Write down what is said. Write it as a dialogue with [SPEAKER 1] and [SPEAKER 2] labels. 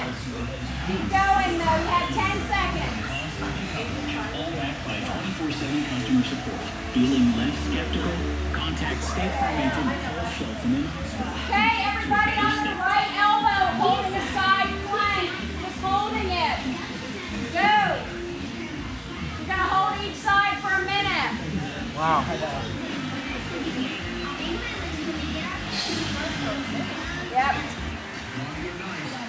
[SPEAKER 1] Keep going though, you have 10 seconds.
[SPEAKER 2] All backed by 24/7 customer support. Feeling less skeptical? Contact State Farm agent Paul Shelton in Oxford.
[SPEAKER 1] Okay, everybody on the right elbow, holding a side plank. Just holding it. Go. You're going to hold each side for a minute.
[SPEAKER 3] Wow.
[SPEAKER 1] Yep.